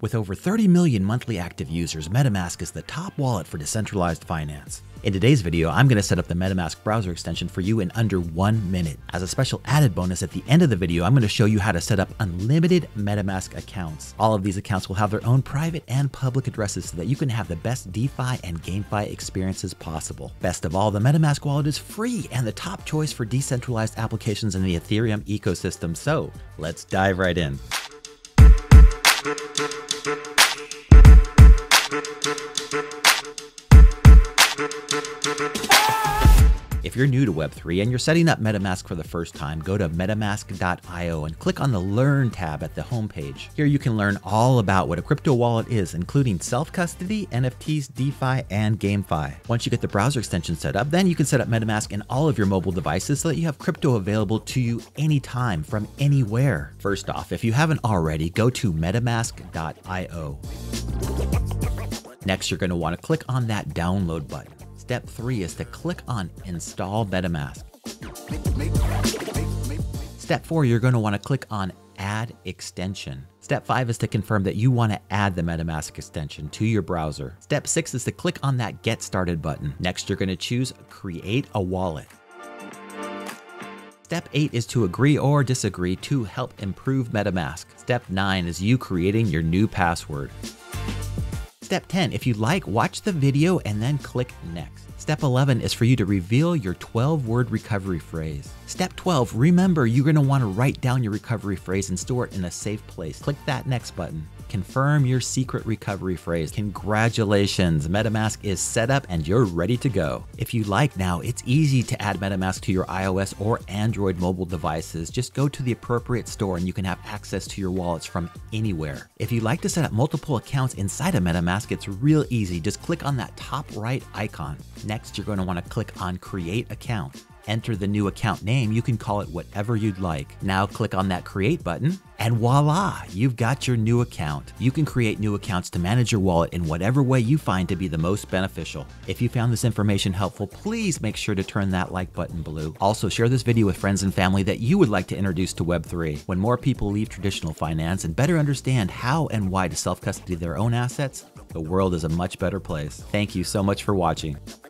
With over 30 million monthly active users, MetaMask is the top wallet for decentralized finance. In today's video, I'm going to set up the MetaMask browser extension for you in under 1 minute. As a special added bonus at the end of the video, I'm going to show you how to set up unlimited MetaMask accounts. All of these accounts will have their own private and public addresses so that you can have the best DeFi and GameFi experiences possible. Best of all, the MetaMask wallet is free and the top choice for decentralized applications in the Ethereum ecosystem. So let's dive right in. If you're new to Web3 and you're setting up MetaMask for the first time, go to metamask.io and click on the Learn tab at the homepage. Here you can learn all about what a crypto wallet is, including self-custody, NFTs, DeFi, and GameFi. Once you get the browser extension set up, then you can set up MetaMask in all of your mobile devices so that you have crypto available to you anytime from anywhere. First off, if you haven't already, go to metamask.io. Next, you're going to want to click on that download button. Step 3 is to click on Install MetaMask. Step 4, you're going to want to click on Add Extension. Step 5 is to confirm that you want to add the MetaMask extension to your browser. Step 6 is to click on that Get Started button. Next, you're going to choose Create a Wallet. Step 8 is to agree or disagree to help improve MetaMask. Step 9 is you creating your new password. Step 10, if you like, watch the video and then click Next. Step 11 is for you to reveal your 12-word recovery phrase. Step 12, remember you're going to want to write down your recovery phrase and store it in a safe place. Click that Next button. Confirm your secret recovery phrase. Congratulations, MetaMask is set up and you're ready to go. If you like now, it's easy to add MetaMask to your iOS or Android mobile devices. Just go to the appropriate store and you can have access to your wallets from anywhere. If you'd like to set up multiple accounts inside of MetaMask, it's real easy. Just click on that top right icon. Next, you're going to want to click on Create Account. Enter the new account name. You can call it whatever you'd like. Now click on that Create button and voila, you've got your new account. You can create new accounts to manage your wallet in whatever way you find to be the most beneficial. If you found this information helpful, please make sure to turn that like button blue. Also, share this video with friends and family that you would like to introduce to Web3. When more people leave traditional finance and better understand how and why to self-custody their own assets, the world is a much better place. Thank you so much for watching.